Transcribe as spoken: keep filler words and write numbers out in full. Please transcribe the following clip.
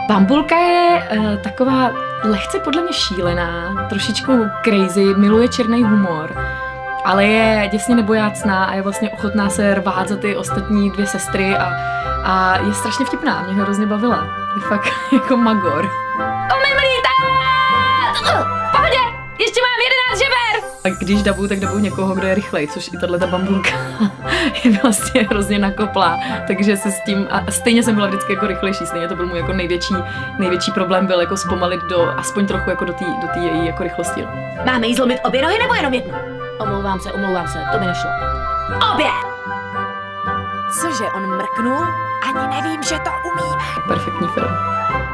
Bambulka je uh, taková lehce podle mě šílená, trošičku crazy, miluje černý humor, ale je děsně nebojácná a je vlastně ochotná se rvát za ty ostatní dvě sestry a, a je strašně vtipná, mě ho hrozně bavila. Je fakt jako magor. Pohodě, ještě mám jedenáct žeber! A když dabuju, tak dabuju někoho, kdo je rychlej, což i tato Bambulka je vlastně hrozně nakoplá, takže se s tím, a stejně jsem byla vždycky jako rychlejší, stejně to byl můj jako největší, největší problém byl jako zpomalit do, aspoň trochu jako do té do té její jako rychlosti. Máme jí zlomit obě nohy nebo jenom jednu? Omlouvám se, omlouvám se, to mi nešlo. Obě! Cože, on mrknul? Ani nevím, že to umíme. Perfektní film.